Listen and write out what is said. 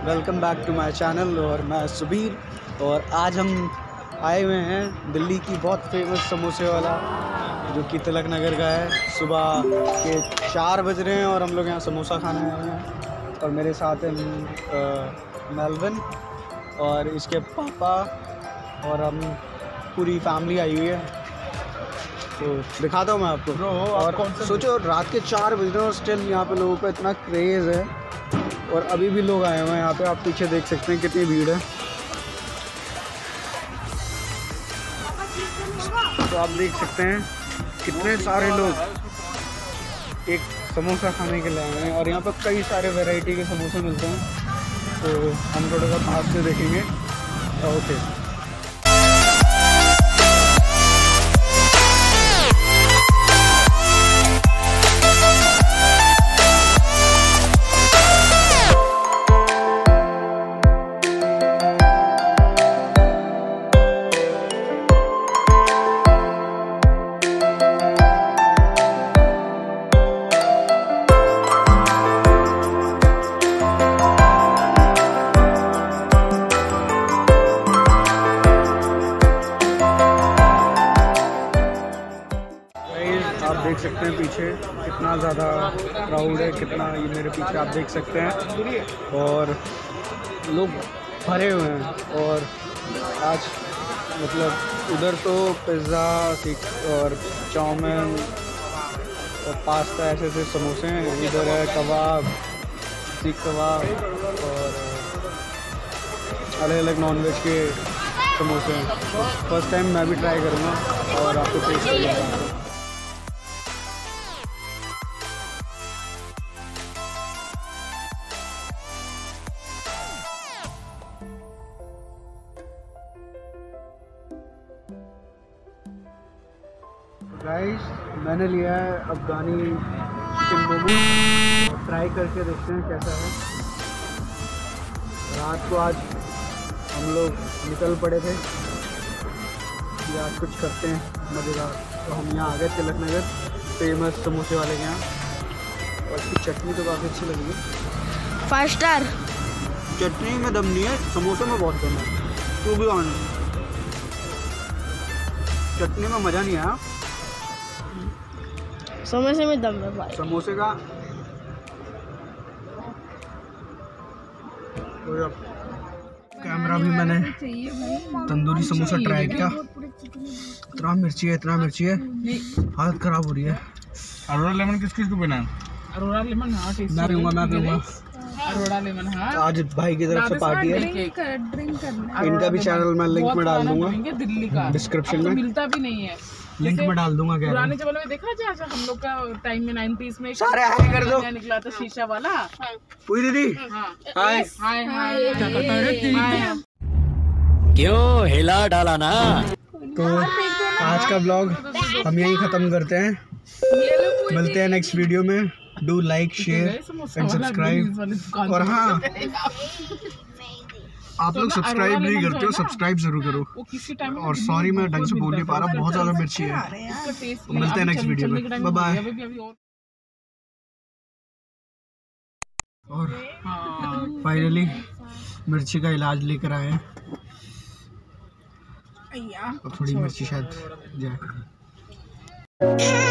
Welcome back to my channel और मैं सुबीर। और आज हम आए हुए हैं दिल्ली की बहुत फेमस समोसे वाला जो कि तिलक नगर का है। सुबह के 4 बज रहे हैं और हम लोग यहाँ समोसा खाने आए हुए हैं। और मेरे साथ हैं मेलविन और इसके पापा और हम पूरी फैमिली आई हुई है। तो दिखाता हूँ मैं आपको। और सोचो रात के 4 बज रहे हैं और स्टिल यहाँ पे लोगों का इतना क्रेज़ है और अभी भी लोग आए हुए हैं यहाँ पे। आप पीछे देख सकते हैं कितनी भीड़ है। तो आप देख सकते हैं कितने सारे लोग एक समोसा खाने के लिए आए हैं और यहाँ पर कई सारे वैरायटी के समोसे मिलते हैं। तो हम थोड़ा सा पास से देखेंगे। ओके, आप देख सकते हैं पीछे कितना ज़्यादा क्राउड है, कितना ये मेरे पीछे आप देख सकते हैं। और लोग भरे हुए हैं। और आज मतलब उधर तो पिज़्ज़ा और चाउमीन और पास्ता ऐसे ऐसे समोसे हैं। इधर है कबाब, सीख कबाब और अलग अलग नॉनवेज के समोसे हैं। फर्स्ट टाइम मैं भी ट्राई करूँगा और आपको टेस्ट करूँगा। गाइस, मैंने लिया है अफगानी चिकन मोमो। ट्राई करके देखते हैं कैसा है। रात को आज हम लोग निकल पड़े थे कि आज कुछ करते हैं मज़ेदार। तो हम यहाँ आ गए तिलक नगर फेमस समोसे वाले के यहाँ। और इसकी चटनी तो काफ़ी अच्छी लगी है। 5 स्टार। चटनी में दम नहीं है, समोसे में बहुत दम है। तो भी ऑन चटनी में मज़ा नहीं आया, समोसे में दम है भाई। समोसे का कैमरा भी मैंने तंदूरी समोसा ट्राई किया। इतना मिर्ची है हालत खराब हो रही है। अरोड़ा लेमन किस किस को पीना है? अरोड़ा लेमन हाँ टेस्टी। मैं पीऊँगा। अरोड़ा लेमन हाँ। आज भाई की तरफ से पार्टी है। इनका भी चैनल मैं लिंक में डाल दूंगा दिल्ली का डिस्क्रिप्शन में। मिलता भी नहीं है, लिंक में डाल दूंगा। क्या पुराने जमाने में देखा जाए हम लोग का टाइम में 90s में सारे हाय कर दो। निकला था शीशा वाला। पूरी दीदी हाय हाय हाय। क्यों हिला डाला ना। तो आज का ब्लॉग हम यहीं ख़त्म करते हैं। मिलते हैं नेक्स्ट वीडियो में। Do like, share and subscribe. और हाँ, आप लोग सब्सक्राइब नहीं करते हो, सब्सक्राइब जरूर करो। और सॉरी मैं ढंग से बोल नहीं पा रहा, बहुत ज़्यादा मिर्ची है। तो मिलते हैं नेक्स्ट वीडियो में। Bye bye. और फाइनली मिर्ची का इलाज लेकर आए हैं। और थोड़ी मिर्ची शायद जाए।